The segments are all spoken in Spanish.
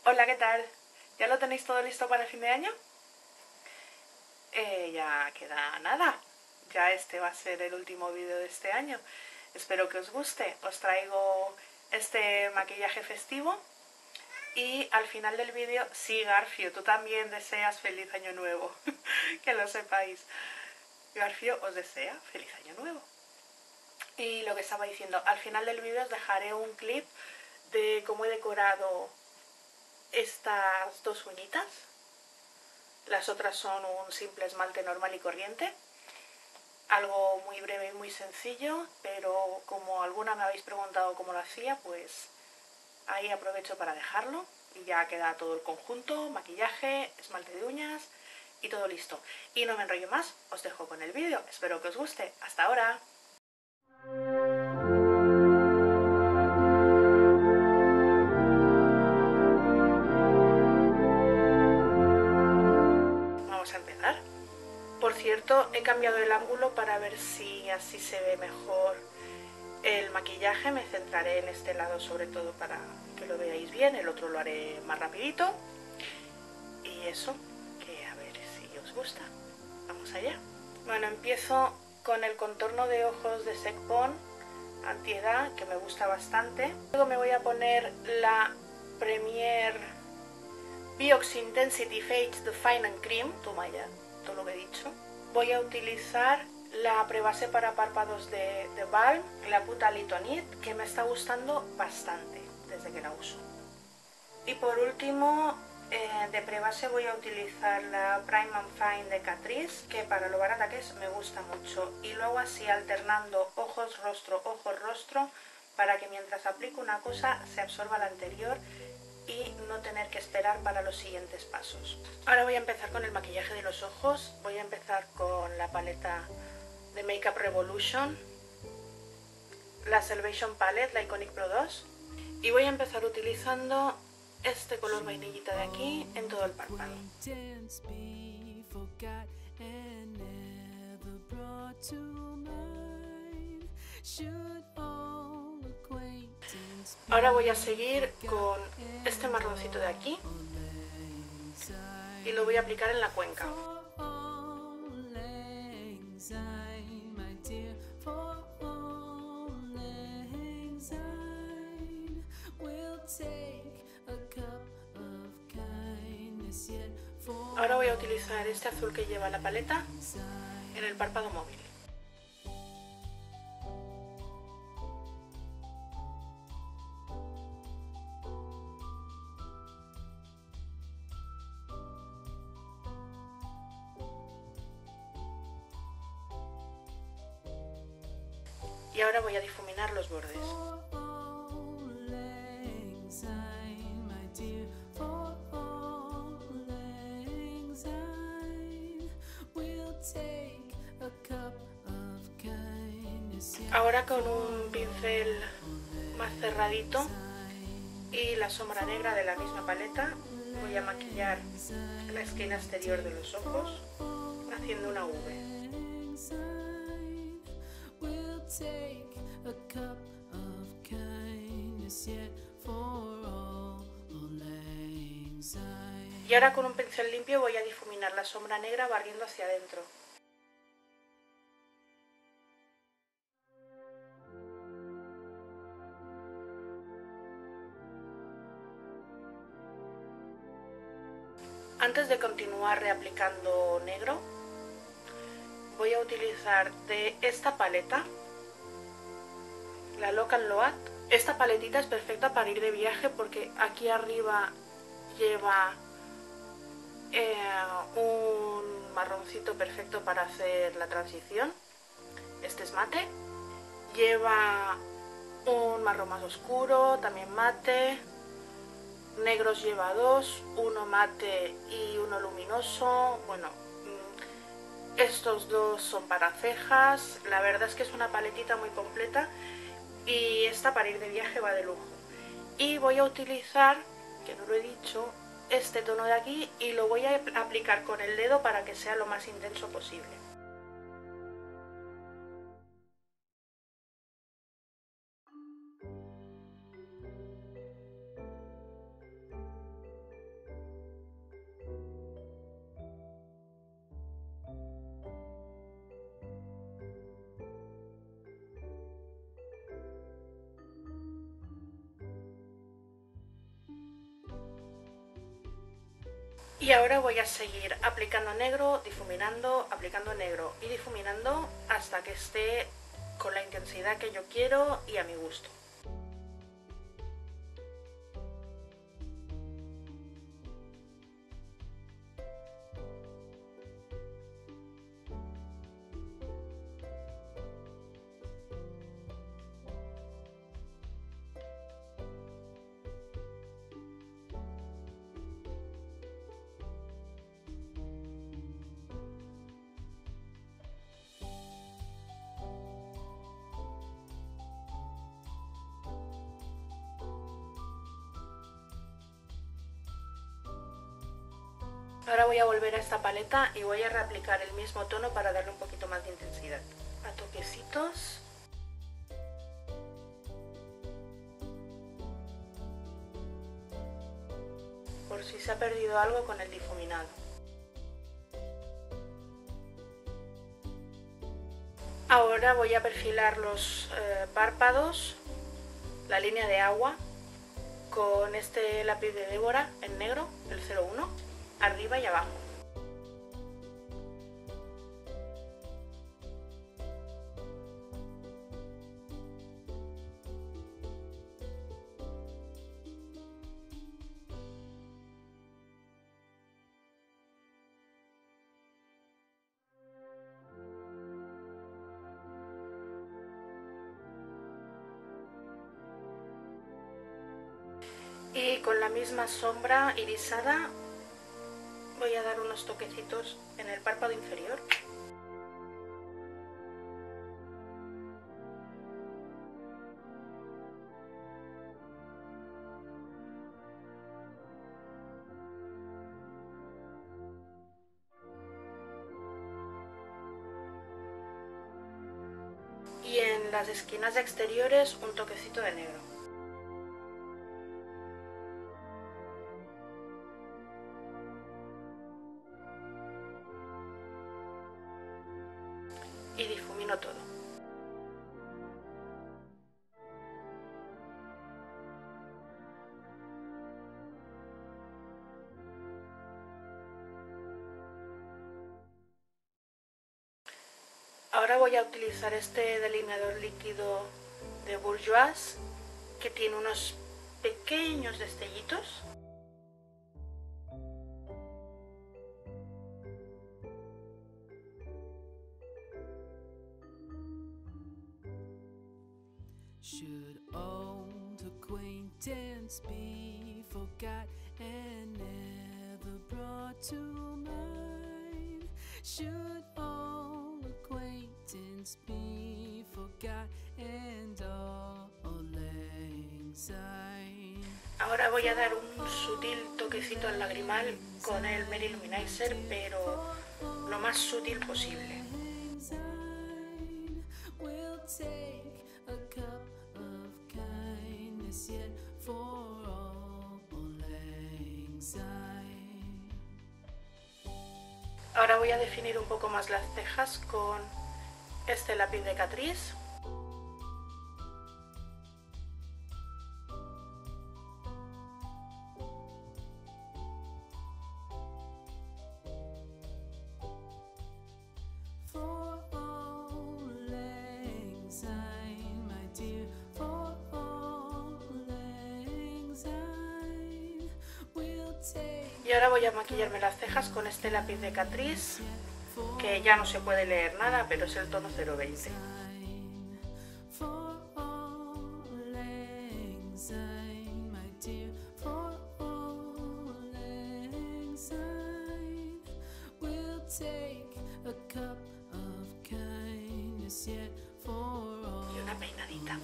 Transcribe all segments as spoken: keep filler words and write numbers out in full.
Hola, ¿qué tal? ¿Ya lo tenéis todo listo para el fin de año? Eh, ya queda nada. Ya este va a ser el último vídeo de este año. Espero que os guste. Os traigo este maquillaje festivo. Y al final del vídeo, sí, Garfio, tú también deseas feliz año nuevo. Que lo sepáis. Garfio os desea feliz año nuevo. Y lo que estaba diciendo, al final del vídeo os dejaré un clip de cómo he decorado estas dos uñitas. Las otras son un simple esmalte normal y corriente. Algo muy breve y muy sencillo, pero como alguna me habéis preguntado cómo lo hacía, pues ahí aprovecho para dejarlo. Y ya queda todo el conjunto, maquillaje, esmalte de uñas y todo listo. Y no me enrollo más, os dejo con el vídeo. Espero que os guste. ¡Hasta ahora! Vamos a empezar. Por cierto, he cambiado el ángulo para ver si así se ve mejor el maquillaje. Me centraré en este lado sobre todo para que lo veáis bien, el otro lo haré más rapidito. Y eso, que a ver si os gusta. Vamos allá. Bueno, empiezo con el contorno de ojos de Sec Bon Antiedad, que me gusta bastante. Luego me voy a poner la Premier Biox Intensity Fade Defining Cream. Toma ya, todo lo que he dicho. Voy a utilizar la prebase para párpados de, de Balm, la puta Litonit, que me está gustando bastante desde que la uso. Y por último, eh, de prebase voy a utilizar la Prime and Fine de Catrice, que para lo barata que es me gusta mucho. Y luego así alternando ojos, rostro, ojos, rostro, para que mientras aplico una cosa se absorba la anterior y no tener que esperar para los siguientes pasos. Ahora voy a empezar con el maquillaje de los ojos. Voy a empezar con la paleta de Makeup Revolution, la Salvation Palette, la Iconic Pro dos, y voy a empezar utilizando este color vainillita de aquí en todo el párpado. Ahora voy a seguir con este marroncito de aquí y lo voy a aplicar en la cuenca. Ahora voy a utilizar este azul que lleva la paleta en el párpado móvil. Y ahora voy a difuminar los bordes. Ahora con un pincel más cerradito y la sombra negra de la misma paleta voy a maquillar la esquina exterior de los ojos haciendo una V. Y ahora con un pincel limpio voy a difuminar la sombra negra barriendo hacia adentro. Antes de continuar reaplicando negro, voy a utilizar de esta paleta, la Local Loat. Esta paletita es perfecta para ir de viaje porque aquí arriba lleva eh, un marroncito perfecto para hacer la transición. Este es mate. Lleva un marrón más oscuro, también mate. Negros lleva dos, uno mate y uno luminoso. Bueno, estos dos son para cejas. La verdad es que es una paletita muy completa y esta para ir de viaje va de lujo. Y voy a utilizar, que no lo he dicho, este tono de aquí y lo voy a aplicar con el dedo para que sea lo más intenso posible. Y ahora voy a seguir aplicando negro, difuminando, aplicando negro y difuminando hasta que esté con la intensidad que yo quiero y a mi gusto. Ahora voy a volver a esta paleta y voy a reaplicar el mismo tono para darle un poquito más de intensidad. A toquecitos. Por si se ha perdido algo con el difuminado. Ahora voy a perfilar los eh, párpados, la línea de agua, con este lápiz de Débora en negro, el cero uno, arriba y abajo. Y con la misma sombra irisada voy a dar unos toquecitos en el párpado inferior. Y en las esquinas exteriores un toquecito de negro. Y difumino todo. Ahora voy a utilizar este delineador líquido de Bourjois que tiene unos pequeños destellitos. Should old acquaintance be forgot and never brought to mind? Should old acquaintance be forgot and all lang syne? Ahora voy a dar un sutil toquecito al lagrimal con el Mary Luminizer, pero lo más sutil posible. Ahora voy a definir un poco más las cejas con este lápiz de Catrice. Y ahora voy a maquillarme las cejas con este lápiz de Catrice, que ya no se puede leer nada, pero es el tono cero veinte. Y una peinadita.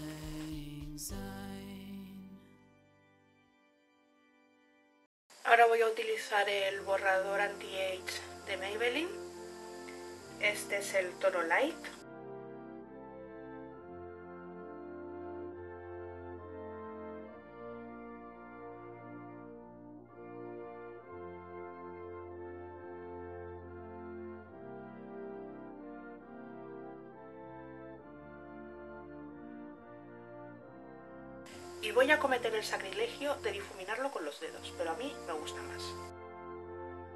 Ahora voy a utilizar el borrador anti-age de Maybelline. Este es el tono light. Y voy a cometer el sacrilegio de difuminarlo con los dedos, pero a mí me gusta más.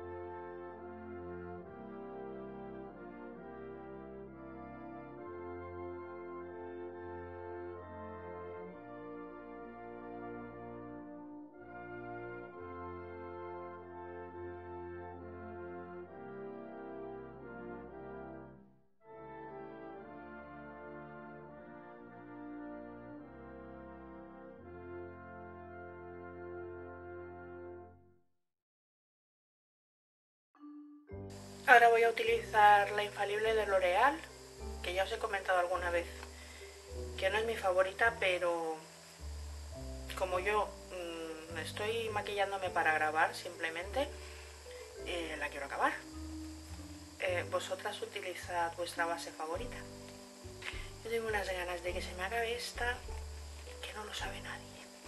Ahora voy a utilizar la infalible de L'Oreal, que ya os he comentado alguna vez que no es mi favorita, pero como yo mmm, estoy maquillándome para grabar simplemente, eh, la quiero acabar. Eh, vosotras utilizad vuestra base favorita. Yo tengo unas ganas de que se me acabe esta, que no lo sabe nadie.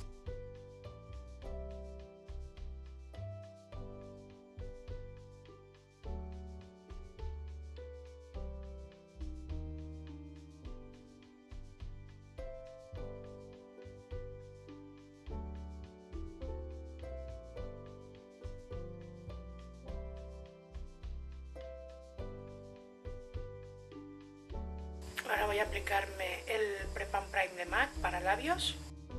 Ahora voy a aplicarme el Prep and Prime de MAC para labios.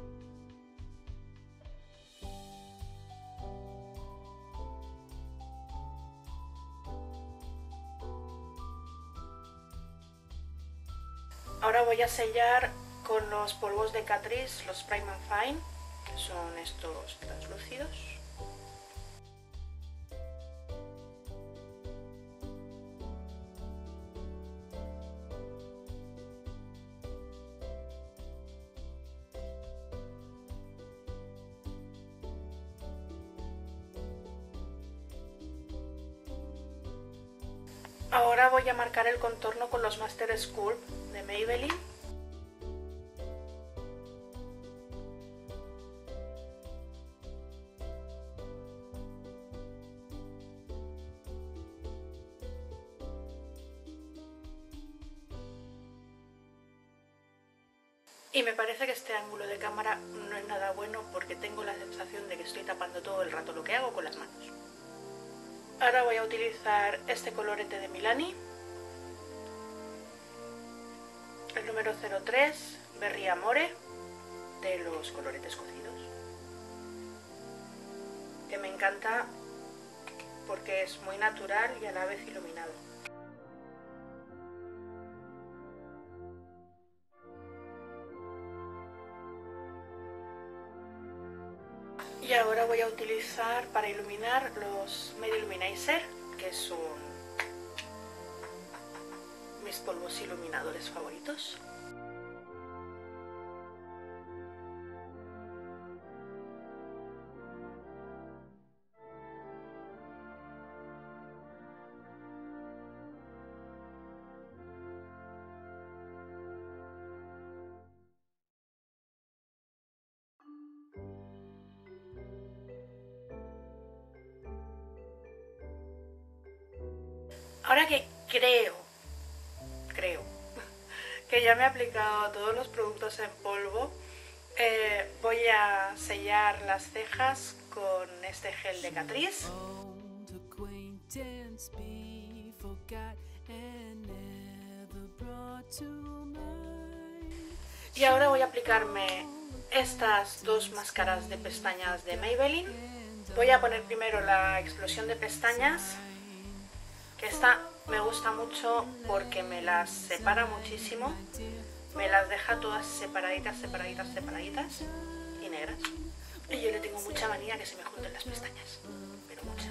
Ahora voy a sellar con los polvos de Catrice, los Prime and Fine, que son estos translúcidos. Ahora voy a marcar el contorno con los Master Sculpt de Maybelline. Y me parece que este ángulo de cámara no es nada bueno porque tengo la sensación de que estoy tapando todo el rato lo que hago con las manos. Ahora voy a utilizar este colorete de Milani, el número cero tres, Berry Amore, de los coloretes cocidos, que me encanta porque es muy natural y a la vez iluminado. Y ahora voy a utilizar para iluminar los Made Illuminizer, que son mis polvos iluminadores favoritos. Ahora que creo, creo que ya me he aplicado todos los productos en polvo, eh, voy a sellar las cejas con este gel de Catrice. Y ahora voy a aplicarme estas dos máscaras de pestañas de Maybelline. Voy a poner primero la explosión de pestañas, que esta me gusta mucho porque me las separa muchísimo, me las deja todas separaditas, separaditas, separaditas y negras. Y yo le tengo mucha manía que se me junten las pestañas, pero mucha.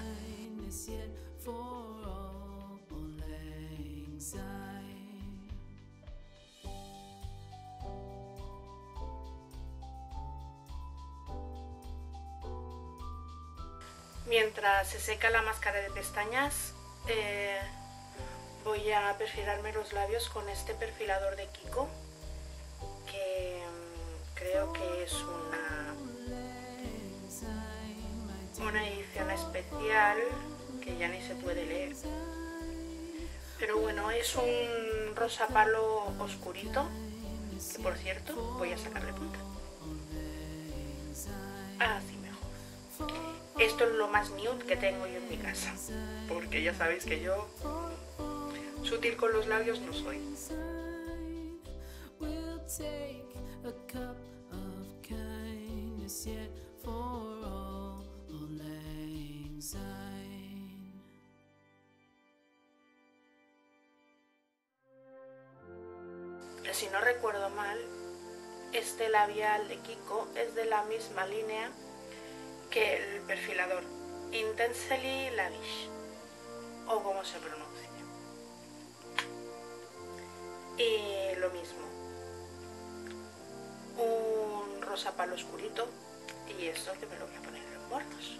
Mientras se seca la máscara de pestañas, eh, voy a perfilarme los labios con este perfilador de Kiko, que um, creo que es una, una edición especial que ya ni se puede leer. Pero bueno, es un rosa palo oscurito, que por cierto voy a sacarle punta. Así mejor. Esto es lo más nude que tengo yo en mi casa, porque ya sabéis que yo sutil con los labios no soy. Si no recuerdo mal, este labial de Kiko es de la misma línea que el perfilador Intensely Lavish. o como se pronuncie. Y lo mismo, un rosa palo oscurito, y esto que me lo voy a poner en los morros.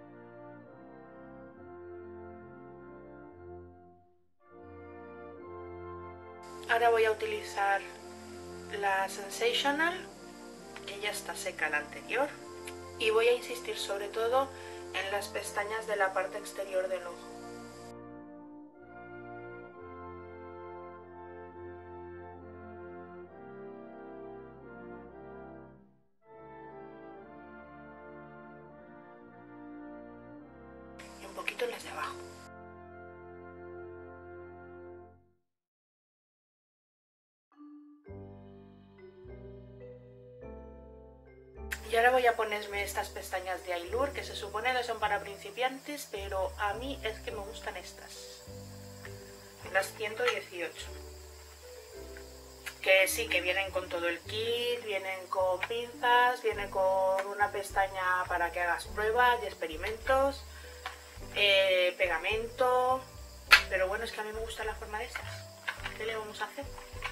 Ahora voy a utilizar la Sensational, que ya está seca la anterior, y voy a insistir sobre todo en las pestañas de la parte exterior del ojo. Y un poquito en las de abajo. Y ahora voy a ponerme estas pestañas de Ailur, que se supone que son para principiantes, pero a mí es que me gustan estas. Las ciento dieciocho. Que sí, que vienen con todo el kit, vienen con pinzas, vienen con una pestaña para que hagas pruebas y experimentos, eh, pegamento... Pero bueno, es que a mí me gusta la forma de estas. ¿Qué le vamos a hacer?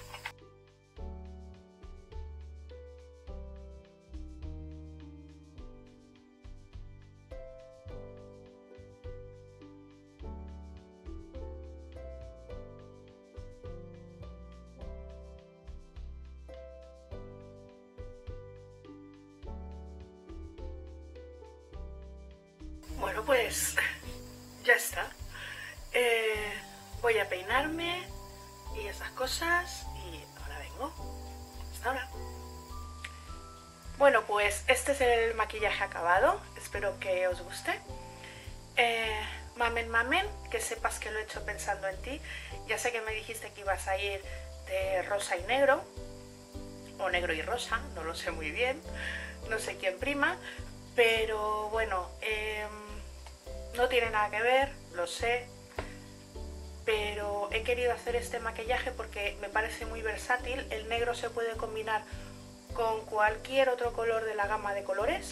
Bueno, pues ya está. Eh, voy a peinarme y esas cosas y ahora vengo. Hasta ahora. Bueno, pues este es el maquillaje acabado. Espero que os guste. Eh, mamen, mamen, que sepas que lo he hecho pensando en ti. Ya sé que me dijiste que ibas a ir de rosa y negro, o negro y rosa, no lo sé muy bien. No sé quién prima, pero bueno... Eh, no tiene nada que ver, lo sé, pero he querido hacer este maquillaje porque me parece muy versátil. El negro se puede combinar con cualquier otro color de la gama de colores.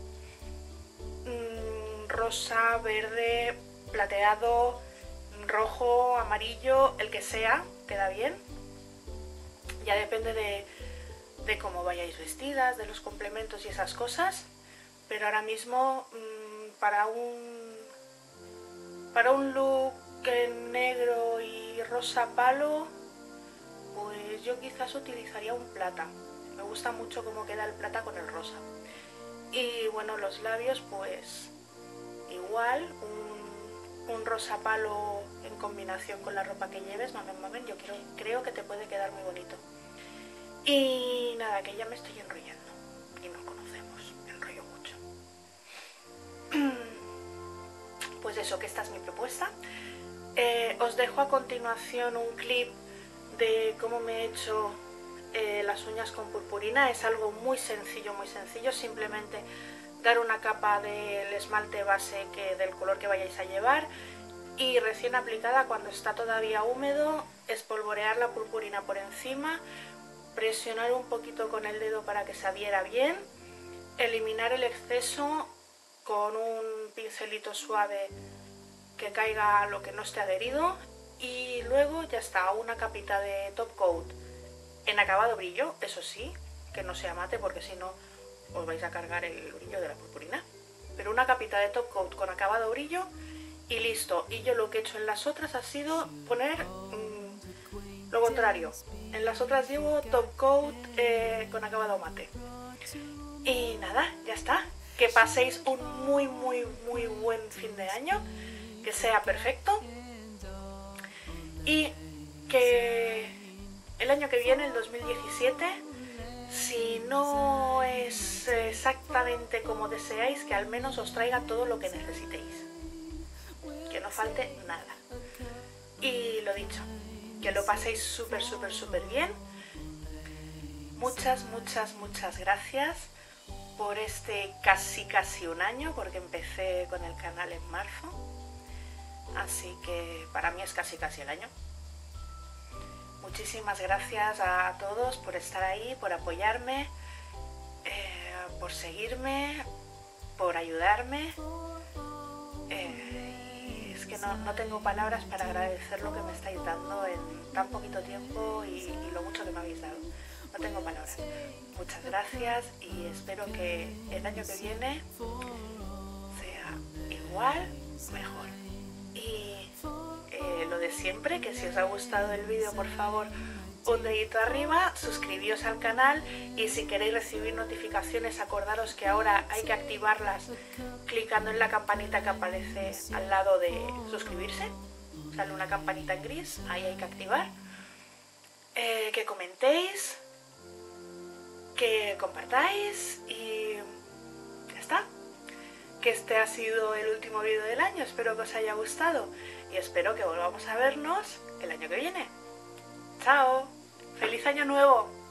Mm, rosa, verde, plateado, rojo, amarillo, el que sea, queda bien. Ya depende de, de cómo vayáis vestidas, de los complementos y esas cosas. Pero ahora mismo mmm, para un... Para un look en negro y rosa palo, pues yo quizás utilizaría un plata. Me gusta mucho cómo queda el plata con el rosa. Y bueno, los labios, pues igual, un, un rosa palo en combinación con la ropa que lleves, mamen, mamen, yo creo, creo que te puede quedar muy bonito. Y nada, que ya me estoy enrollando y nos conocemos, me enrollo mucho. Pues eso, que esta es mi propuesta. Eh, os dejo a continuación un clip de cómo me he hecho eh, las uñas con purpurina. Es algo muy sencillo, muy sencillo. Simplemente dar una capa del esmalte base que, del color que vayáis a llevar, y recién aplicada, cuando está todavía húmedo, espolvorear la purpurina por encima, presionar un poquito con el dedo para que se adhiera bien, eliminar el exceso con un pincelito suave que caiga lo que no esté adherido, y luego ya está, una capita de top coat en acabado brillo, eso sí, que no sea mate porque si no os vais a cargar el brillo de la purpurina, pero una capita de top coat con acabado brillo y listo. Y yo lo que he hecho en las otras ha sido poner mmm, lo contrario. En las otras llevo top coat eh, con acabado mate. Y nada, ya está. Que paséis un muy muy muy buen fin de año, que sea perfecto, y que el año que viene, el dos mil diecisiete, si no es exactamente como deseáis, que al menos os traiga todo lo que necesitéis, que no falte nada. Y lo dicho, que lo paséis súper súper súper bien. Muchas muchas muchas gracias por este casi casi un año, porque empecé con el canal en marzo, así que para mí es casi casi el año. Muchísimas gracias a todos por estar ahí, por apoyarme, eh, por seguirme, por ayudarme. Eh, y es que no, no tengo palabras para agradecer lo que me estáis dando en tan poquito tiempo y, y lo mucho que me habéis dado. No tengo palabras. Muchas gracias y espero que el año que viene sea igual, mejor. Y eh, lo de siempre, que si os ha gustado el vídeo, por favor, un dedito arriba, suscribíos al canal y si queréis recibir notificaciones, acordaros que ahora hay que activarlas clicando en la campanita que aparece al lado de suscribirse. Sale una campanita en gris, ahí hay que activar. Eh, que comentéis, que compartáis y ya está. Que este ha sido el último vídeo del año, espero que os haya gustado y espero que volvamos a vernos el año que viene. ¡Chao! ¡Feliz año nuevo!